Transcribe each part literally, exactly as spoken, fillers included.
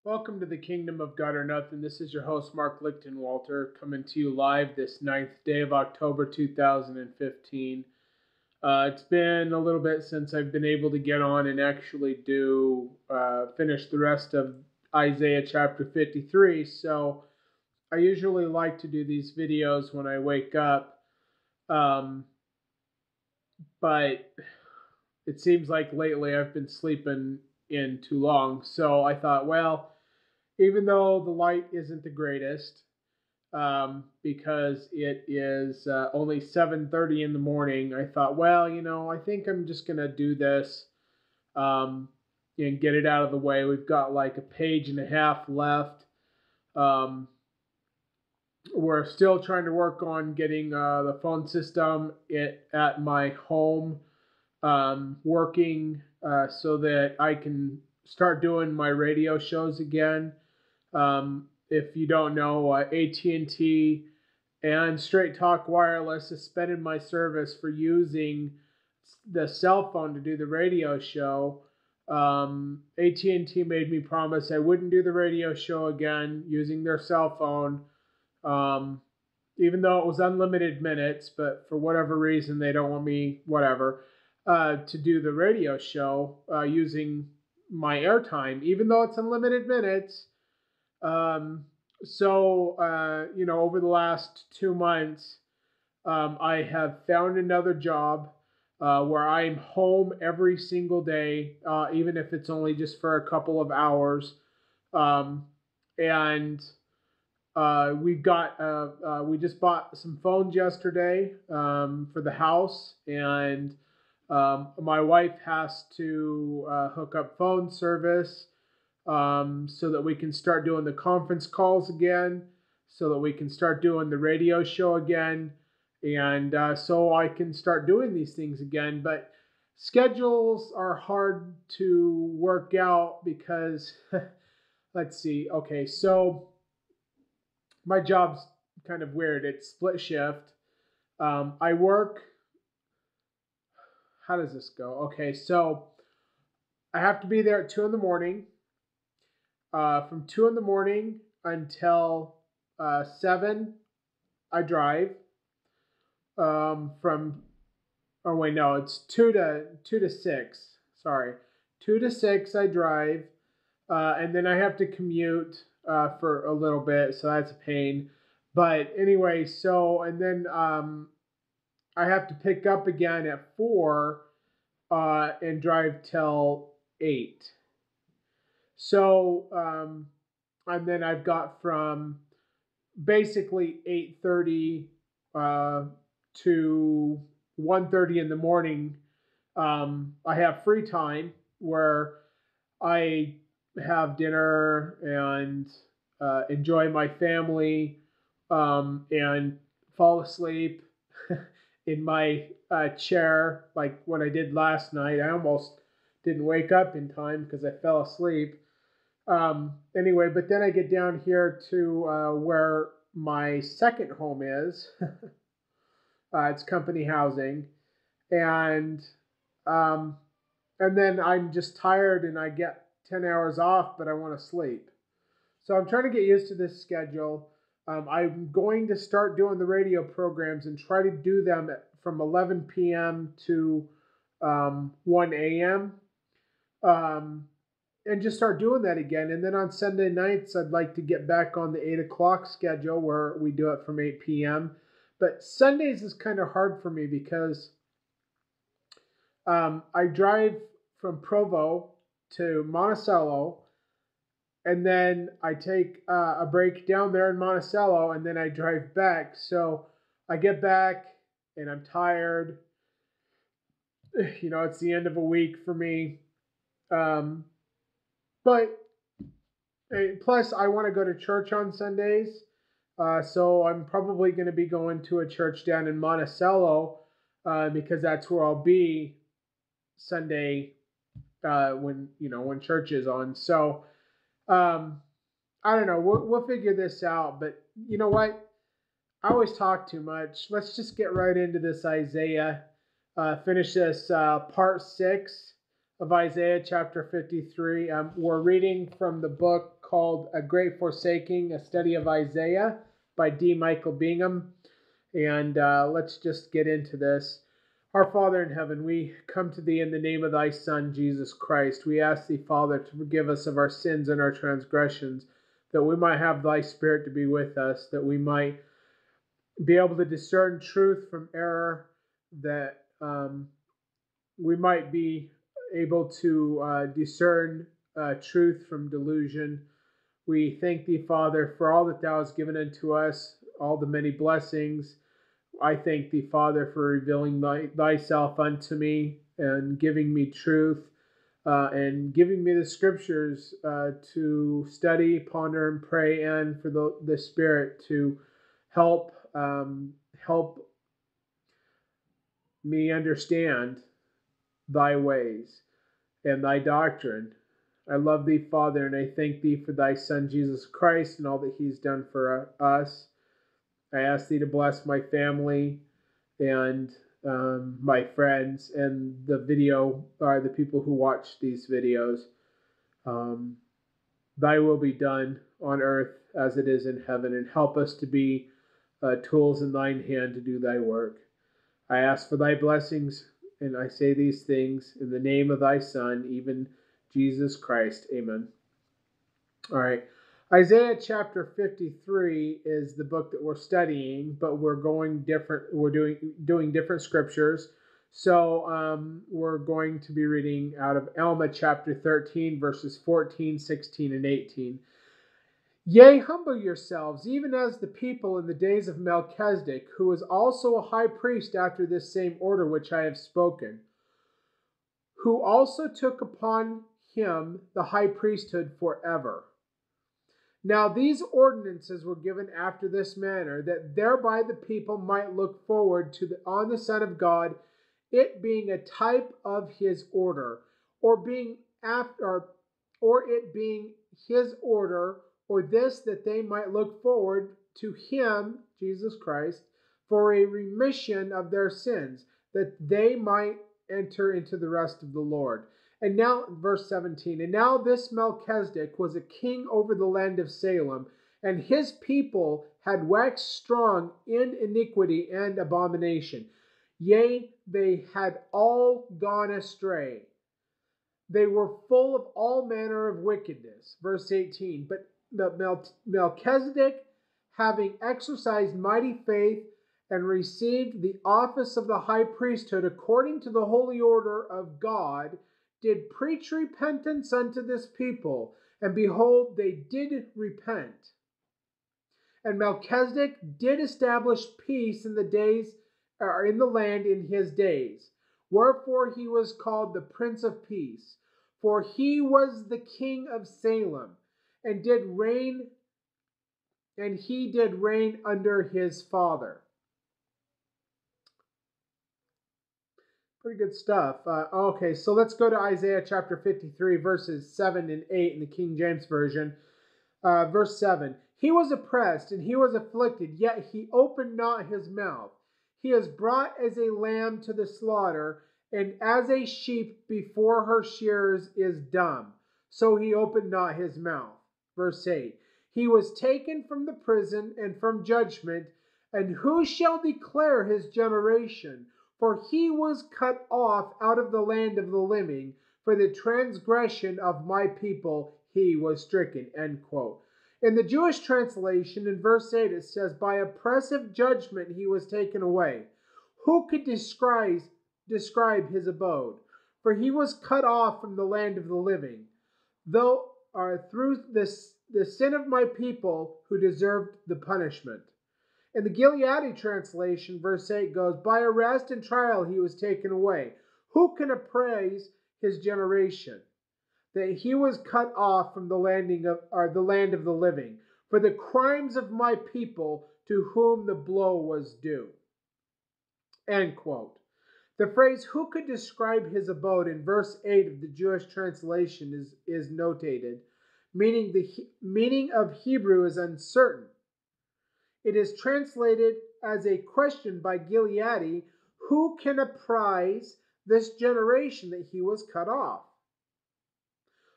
Welcome to the Kingdom of God or Nothing. This is your host, Mark Lichtenwalter, coming to you live this ninth day of October two thousand fifteen. Uh, it's been a little bit since I've been able to get on and actually do, uh, finish the rest of Isaiah chapter fifty-three. So I usually like to do these videos when I wake up, um, but it seems like lately I've been sleeping in too long. So I thought, well, even though the light isn't the greatest, um, because it is uh, only seven thirty in the morning, I thought, well, you know, I think I'm just going to do this um, and get it out of the way. We've got like a page and a half left. Um, we're still trying to work on getting uh, the phone system it, at my home um, working uh, so that I can start doing my radio shows again. Um, if you don't know, uh, A T and T and Straight Talk Wireless suspended my service for using the cell phone to do the radio show. Um, A T and T made me promise I wouldn't do the radio show again using their cell phone, um, even though it was unlimited minutes, but for whatever reason they don't want me, whatever, uh, to do the radio show uh, using my airtime, even though it's unlimited minutes. Um, so, uh, you know, over the last two months, um, I have found another job uh, where I'm home every single day, uh, even if it's only just for a couple of hours. Um, and uh, we've got, uh, uh, we just bought some phones yesterday um, for the house, and um, my wife has to uh, hook up phone service um, so that we can start doing the conference calls again, so that we can start doing the radio show again, and uh, so I can start doing these things again. But schedules are hard to work out because, let's see, okay, so my job's kind of weird. It's split shift. Um, I work, how does this go? Okay, so I have to be there at two in the morning. Uh, from two in the morning until uh, seven, I drive. Um, from oh wait, no, it's two to two to six. Sorry, two to six I drive, uh, and then I have to commute uh, for a little bit, so that's a pain. But anyway, so and then um, I have to pick up again at four uh, and drive till eight. So um, and then I've got from basically eight thirty uh, to one thirty in the morning. Um, I have free time where I have dinner and uh, enjoy my family um, and fall asleep in my uh, chair like what I did last night. I almost didn't wake up in time because I fell asleep. Um, anyway, but then I get down here to uh, where my second home is. uh, it's company housing, and um, and then I'm just tired and I get ten hours off, but I want to sleep. So I'm trying to get used to this schedule. Um, I'm going to start doing the radio programs and try to do them at, from eleven p.m. to um, one a.m. Um, and just start doing that again. And then on Sunday nights, I'd like to get back on the eight o'clock schedule where we do it from eight p.m. But Sundays is kind of hard for me because um, I drive from Provo to Monticello, and then I take uh, a break down there in Monticello, and then I drive back. So I get back, and I'm tired. You know, it's the end of a week for me. Um, but plus, I want to go to church on Sundays. Uh, so I'm probably going to be going to a church down in Monticello uh, because that's where I'll be Sunday uh, when, you know, when church is on. So um, I don't know. We'll, we'll figure this out. But you know what? I always talk too much. Let's just get right into this Isaiah. Uh, finish this uh, part six of Isaiah chapter fifty-three. Um, we're reading from the book called A Great Forsaking, a study of Isaiah by D. Michael Bingham. And uh, let's just get into this. Our Father in heaven, we come to thee in the name of thy Son, Jesus Christ. We ask thee, Father, to forgive us of our sins and our transgressions, that we might have thy Spirit to be with us, that we might be able to discern truth from error, that um, we might be able to uh, discern uh, truth from delusion. We thank thee, Father, for all that thou hast given unto us, all the many blessings. I thank thee, Father, for revealing thy, thyself unto me and giving me truth uh, and giving me the scriptures uh, to study, ponder, and pray, and for the, the Spirit to help um, help me understand thy ways and thy doctrine. I love thee, Father, and I thank thee for thy Son, Jesus Christ, and all that he's done for us. I ask thee to bless my family and um, my friends and the video, or the people who watch these videos. Um, thy will be done on earth as it is in heaven, and help us to be uh, tools in thine hand to do thy work. I ask for thy blessings, and I say these things in the name of thy Son, even Jesus Christ. Amen. All right. Isaiah chapter fifty-three is the book that we're studying, but we're going different. We're doing doing different scriptures. So um, we're going to be reading out of Alma chapter thirteen, verses fourteen, sixteen, and eighteen. Yea, humble yourselves, even as the people in the days of Melchizedek, who was also a high priest after this same order which I have spoken, who also took upon him the high priesthood forever. Now these ordinances were given after this manner, that thereby the people might look forward to the, on the Son of God, it being a type of his order, or being after, or it being his order, or this, that they might look forward to him, Jesus Christ, for a remission of their sins, that they might enter into the rest of the Lord. And now, verse seventeen, and now this Melchizedek was a king over the land of Salem, and his people had waxed strong in iniquity and abomination. Yea, they had all gone astray. They were full of all manner of wickedness. Verse eighteen, but Melchizedek, having exercised mighty faith and received the office of the high priesthood according to the holy order of God, did preach repentance unto this people, and behold, they did repent. And Melchizedek did establish peace in the days, or in the land in his days. Wherefore he was called the Prince of Peace, for he was the king of Salem, and did reign, and he did reign under his father. Pretty good stuff. Uh, okay, so let's go to Isaiah chapter fifty-three, verses seven and eight in the King James Version. Uh, verse seven, he was oppressed and he was afflicted, yet he opened not his mouth. He is brought as a lamb to the slaughter, and as a sheep before her shearers is dumb, so he opened not his mouth. Verse eight, he was taken from the prison and from judgment, and who shall declare his generation? For he was cut off out of the land of the living. For the transgression of my people he was stricken. End quote. In the Jewish translation, in verse eight, it says, by oppressive judgment he was taken away. Who could describe, describe his abode? For he was cut off from the land of the living, though uh, through this, the sin of my people who deserved the punishment. In the Gileadi translation, verse eight goes, by arrest and trial he was taken away. Who can appraise his generation? That he was cut off from the landing of, or the land of the living, for the crimes of my people to whom the blow was due. End quote. The phrase, who could describe his abode, in verse eight of the Jewish translation is, is notated, meaning the meaning of Hebrew is uncertain. It is translated as a question by Gileadi, who can apprise this generation that he was cut off?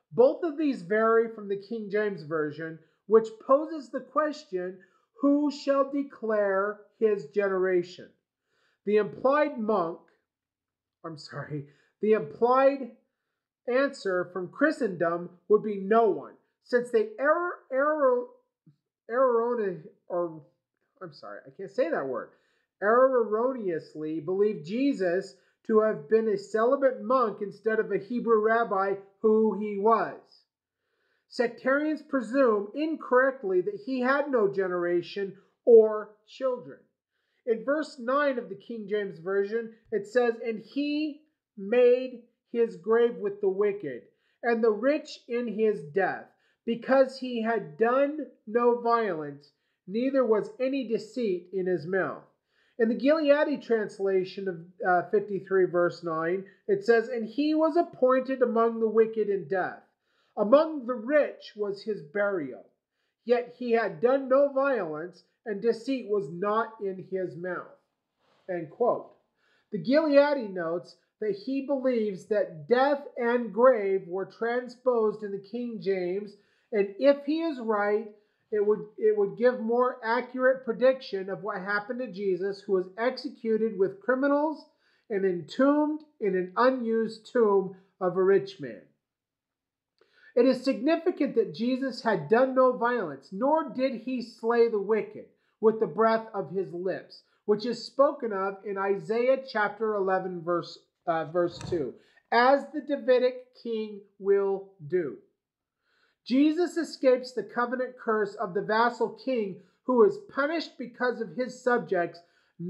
Both of these vary from the King James Version, which poses the question, who shall declare his generation? The implied monk, I'm sorry, the implied answer from Christendom would be no one, since they error, error, erroneously, or I'm sorry, I can't say that word, erroneously believe Jesus to have been a celibate monk instead of a Hebrew rabbi who he was. Sectarians presume incorrectly that he had no generation or children. In verse nine of the King James Version, it says, "And he made his grave with the wicked, and the rich in his death, because he had done no violence, neither was any deceit in his mouth." In the Gileadi translation of uh, fifty-three, verse nine, it says, "And he was appointed among the wicked in death. Among the rich was his burial. Yet he had done no violence, and deceit was not in his mouth." End quote. The Gileadi notes that he believes that death and grave were transposed in the King James, and if he is right, it would, it would give more accurate prediction of what happened to Jesus, who was executed with criminals and entombed in an unused tomb of a rich man. It is significant that Jesus had done no violence, nor did he slay the wicked with the breath of his lips, which is spoken of in Isaiah chapter eleven, verse, uh, verse two, as the Davidic king will do. Jesus escapes the covenant curse of the vassal king who is punished because of his subjects'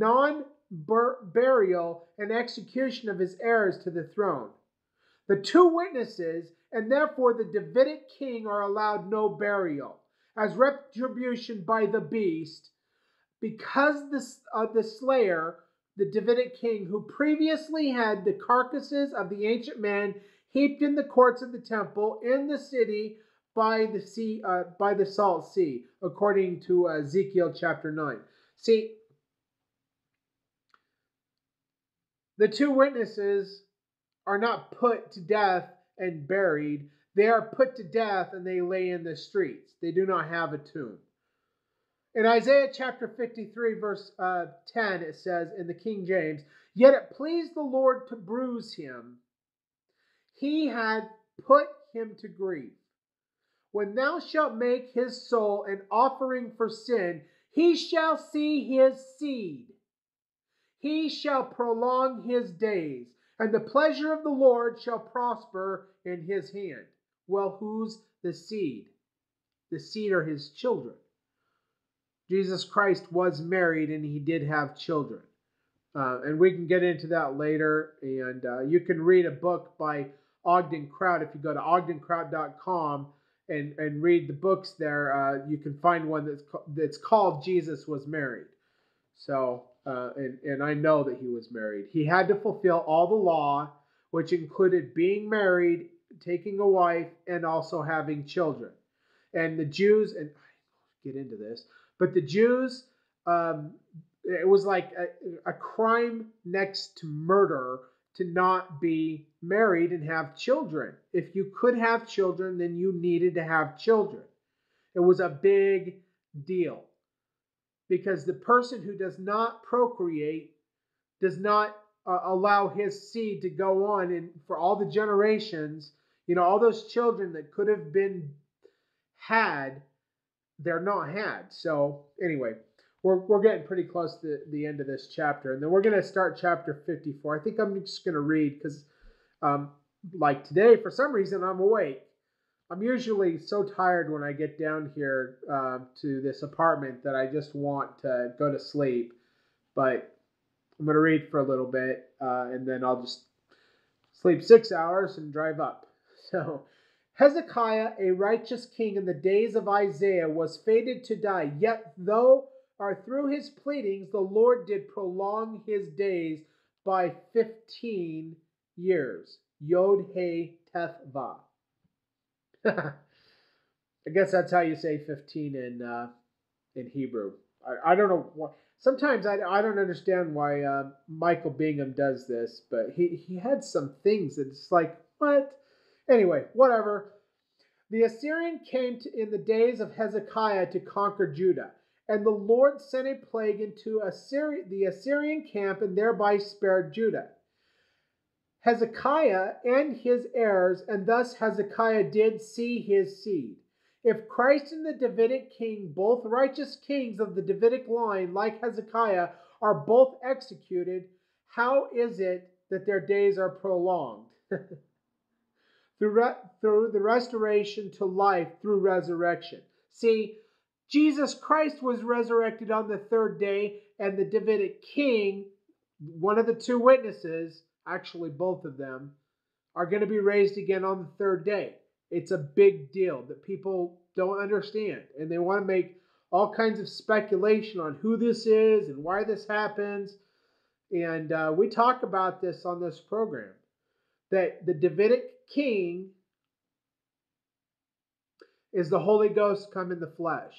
non-burial and execution of his heirs to the throne. The two witnesses, and therefore the Davidic king, are allowed no burial as retribution by the beast, because the, uh, the slayer, the Davidic king, who previously had the carcasses of the ancient men heaped in the courts of the temple in the city by the sea, uh, by the salt sea, according to uh, Ezekiel chapter nine. See, the two witnesses are not put to death and buried. They are put to death and they lay in the streets. They do not have a tomb. In Isaiah chapter fifty-three, verse uh, ten, it says in the King James, "Yet it pleased the Lord to bruise him. He had put him to grief. When thou shalt make his soul an offering for sin, he shall see his seed. He shall prolong his days, and the pleasure of the Lord shall prosper in his hand." Well, who's the seed? The seed are his children. Jesus Christ was married and he did have children. Uh, and we can get into that later. And uh, you can read a book by Ogden Kraut. If you go to ogden kraut dot com and, and read the books there, uh, you can find one that's, that's called Jesus Was Married. So, uh, and, and I know that he was married. He had to fulfill all the law, which included being married, taking a wife, and also having children. And the Jews, and I get into this, but the Jews, um, it was like a, a crime next to murder to not be married and have children. If you could have children, then you needed to have children. It was a big deal, because the person who does not procreate does not uh, allow his seed to go on, and for all the generations, you know, all those children that could have been had, they're not had. So anyway, we're we're getting pretty close to the end of this chapter, and then we're going to start chapter fifty-four. I think I'm just going to read because, um, like today, for some reason, I'm awake. I'm usually so tired when I get down here uh, to this apartment that I just want to go to sleep. But I'm going to read for a little bit, uh, and then I'll just sleep six hours and drive up. So, Hezekiah, a righteous king in the days of Isaiah, was fated to die. Yet, though or through his pleadings, the Lord did prolong his days by fifteen years. Yod He Teth Vav. I guess that's how you say fifteen in uh, in Hebrew. I, I don't know why. Sometimes I, I don't understand why uh, Michael Bingham does this, but he, he had some things that's like, what? Anyway, whatever. The Assyrian came to, in the days of Hezekiah to conquer Judah, and the Lord sent a plague into Assyri- the Assyrian camp and thereby spared Judah. Hezekiah and his heirs, and thus Hezekiah did see his seed. If Christ and the Davidic king, both righteous kings of the Davidic line, like Hezekiah, are both executed, how is it that their days are prolonged? through, re- through the restoration to life through resurrection. See, Jesus Christ was resurrected on the third day, and the Davidic king, one of the two witnesses, actually both of them, are going to be raised again on the third day. It's a big deal that people don't understand, and they want to make all kinds of speculation on who this is and why this happens. And uh, we talk about this on this program, that the Davidic king is the Holy Ghost come in the flesh.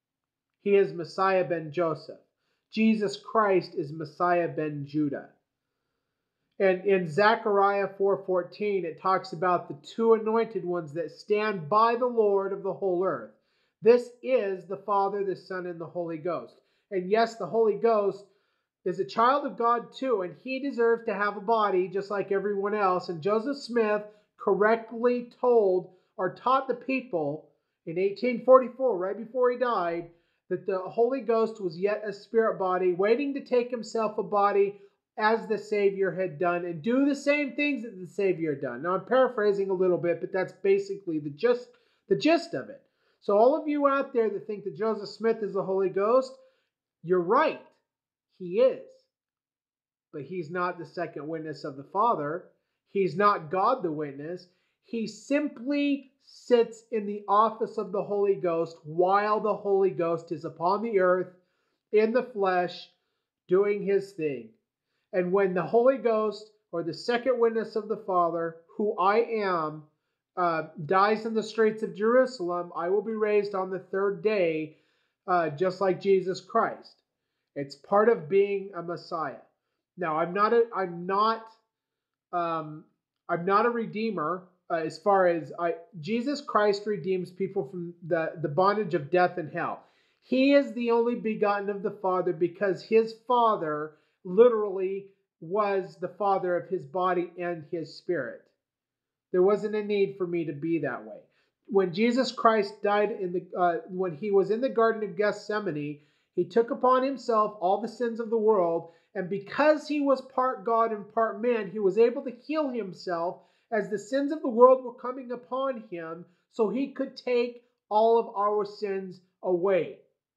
He is Messiah ben Joseph. Jesus Christ is Messiah ben Judah. And in Zechariah four fourteen, it talks about the two anointed ones that stand by the Lord of the whole earth. This is the Father, the Son, and the Holy Ghost. And yes, the Holy Ghost is a child of God too, and he deserves to have a body just like everyone else. And Joseph Smith correctly told or taught the people in eighteen forty-four, right before he died, that the Holy Ghost was yet a spirit body, waiting to take himself a body as the Savior had done and do the same things that the Savior had done. Now, I'm paraphrasing a little bit, but that's basically the gist, the gist of it. So all of you out there that think that Joseph Smith is the Holy Ghost, you're right. He is. But he's not the second witness of the Father. He's not God the witness. He simply sits in the office of the Holy Ghost while the Holy Ghost is upon the earth in the flesh doing his thing. And when the Holy Ghost, or the second witness of the Father, who I am, uh, dies in the streets of Jerusalem, I will be raised on the third day, uh, just like Jesus Christ. It's part of being a Messiah. Now, I'm not a, I'm not, um, I'm not a redeemer. Uh, as far as I, Jesus Christ redeems people from the, the bondage of death and hell. He is the only begotten of the Father because his Father literally was the Father of his body and his spirit. There wasn't a need for me to be that way. When Jesus Christ died in the, uh, when he was in the Garden of Gethsemane, he took upon himself all the sins of the world, and because he was part God and part man, he was able to heal himself as the sins of the world were coming upon him, so he could take all of our sins away.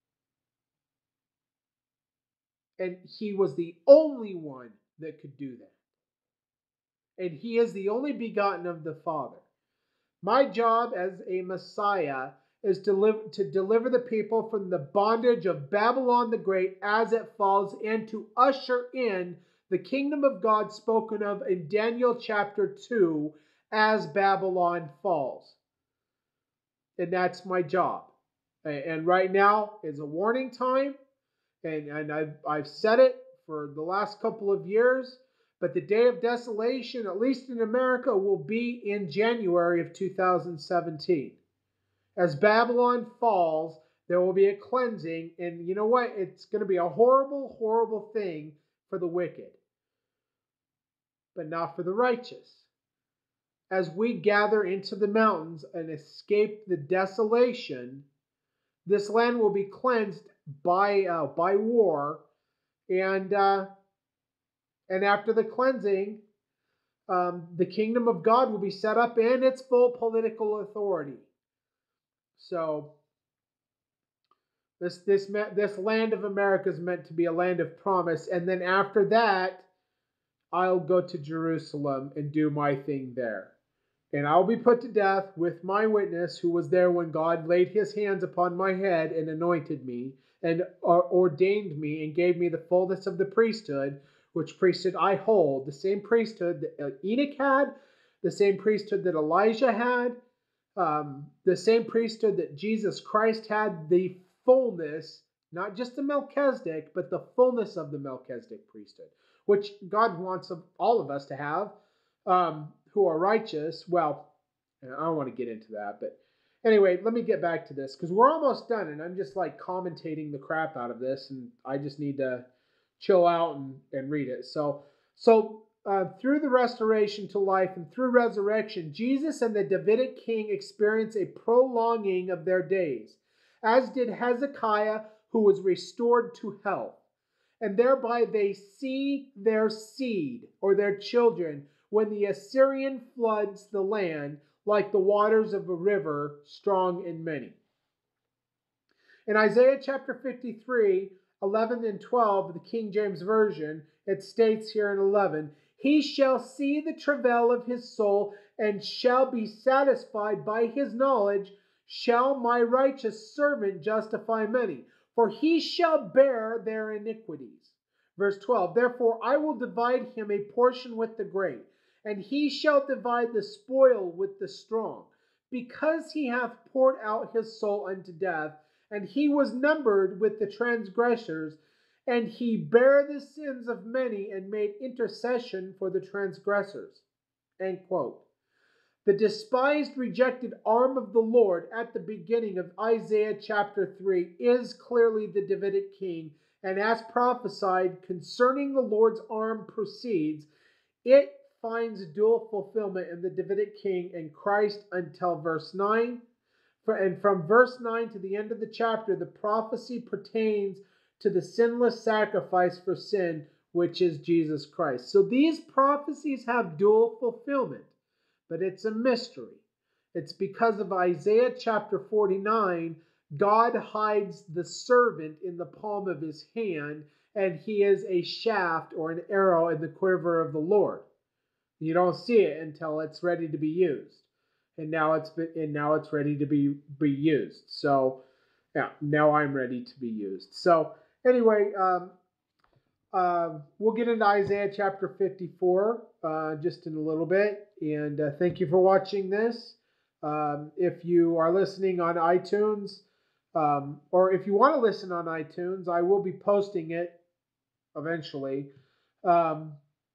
And he was the only one that could do that. And he is the only begotten of the Father. My job as a Messiah is to, live, to deliver the people from the bondage of Babylon the Great as it falls, and to usher in the kingdom of God spoken of in Daniel chapter two as Babylon falls. And that's my job. And right now is a warning time, and, and I've, I've said it for the last couple of years, but the day of desolation, at least in America, will be in January of two thousand seventeen. As Babylon falls, there will be a cleansing, and you know what? It's going to be a horrible, horrible thing for the wicked, but not for the righteous. As we gather into the mountains and escape the desolation, this land will be cleansed by uh, by war, and uh, and after the cleansing, um, the kingdom of God will be set up in its full political authority. So this this this land of America is meant to be a land of promise, and then after that, I'll go to Jerusalem and do my thing there. And I'll be put to death with my witness who was there when God laid his hands upon my head and anointed me and ordained me and gave me the fullness of the priesthood, which priesthood I hold, the same priesthood that Enoch had, the same priesthood that Elijah had, um, the same priesthood that Jesus Christ had, the fullness, not just the Melchizedek, but the fullness of the Melchizedek priesthood, which God wants of all of us to have. Um, who are righteous. Well, I don't want to get into that, but Anyway, let me get back to this because we're almost done, and I'm just like commentating the crap out of this, and I just need to chill out and, and read it. So, so uh, through the restoration to life and through resurrection, Jesus and the Davidic king experience a prolonging of their days, as did Hezekiah, who was restored to health. And thereby they see their seed or their children when the Assyrian floods the land like the waters of a river, strong and many. In Isaiah chapter fifty-three, eleven and twelve, the King James Version, it states here in eleven, he shall see the travail of his soul and shall be satisfied by his knowledge. Shall my righteous servant justify many? For he shall bear their iniquities. Verse twelve, therefore I will divide him a portion with the great, and he shall divide the spoil with the strong, because he hath poured out his soul unto death, and he was numbered with the transgressors, and he bare the sins of many and made intercession for the transgressors. End quote. The despised, rejected arm of the Lord at the beginning of Isaiah chapter three is clearly the Davidic king, and as prophesied concerning the Lord's arm proceeds, it finds dual fulfillment in the Davidic king and Christ until verse nine. And from verse nine to the end of the chapter, the prophecy pertains to the sinless sacrifice for sin, which is Jesus Christ. So these prophecies have dual fulfillment, but it's a mystery. It's because of Isaiah chapter forty-nine, God hides the servant in the palm of his hand, and he is a shaft or an arrow in the quiver of the Lord. You don't see it until it's ready to be used. And now it's been, and now it's ready to be, be used. So yeah, now I'm ready to be used. So anyway, um, uh, we'll get into Isaiah chapter fifty-four uh, just in a little bit. And uh, thank you for watching this. Um, if you are listening on iTunes, um, or if you want to listen on iTunes, I will be posting it eventually. Um,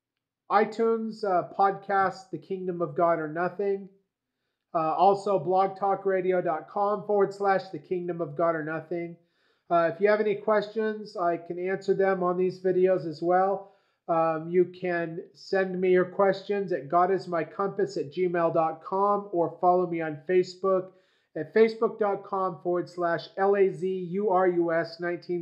iTunes uh, podcast, The Kingdom of God or Nothing. Uh, also, blogtalkradio.com forward slash The Kingdom of God or Nothing. Uh, if you have any questions, I can answer them on these videos as well. Um, you can send me your questions at godismycompass at gmail dot com or follow me on Facebook at facebook.com forward slash L-A-Z-U-R-U-S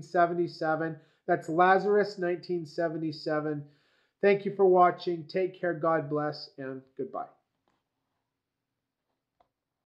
1977. That's Lazarus nineteen seventy-seven. Thank you for watching. Take care. God bless, and goodbye.